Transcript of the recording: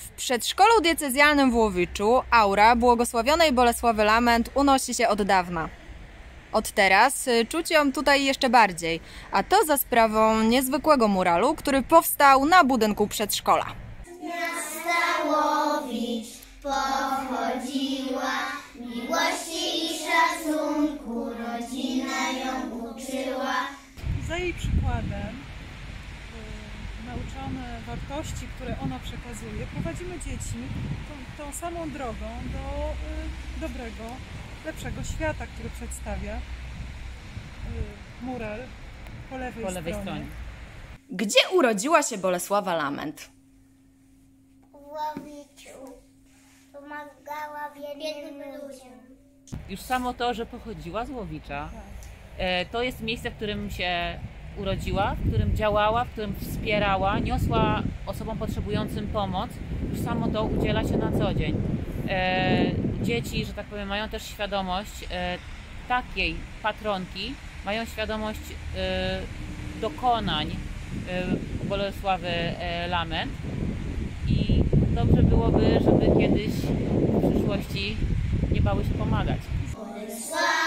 W przedszkolu diecezjalnym w Łowiczu aura błogosławionej Bolesławy Lament unosi się od dawna. Od teraz czuć ją tutaj jeszcze bardziej, a to za sprawą niezwykłego muralu, który powstał na budynku przedszkola. Miasta Łowicz pochodziła, miłości i szacunku rodzina ją uczyła. Za jej przykładem, nauczone wartości, które ona przekazuje, prowadzimy dzieci tą samą drogą do dobrego, lepszego świata, który przedstawia mural po lewej stronie. Gdzie urodziła się Bolesława Lament? W Łowiczu pomagała biednym ludziom. Już samo to, że pochodziła z Łowicza, to jest miejsce, w którym się urodziła, w którym działała, w którym wspierała, niosła osobom potrzebującym pomoc. Już samo to udziela się na co dzień. Dzieci, że tak powiem, mają też świadomość takiej patronki, mają świadomość dokonań Bolesławy Lament i dobrze byłoby, żeby kiedyś w przyszłości nie bały się pomagać.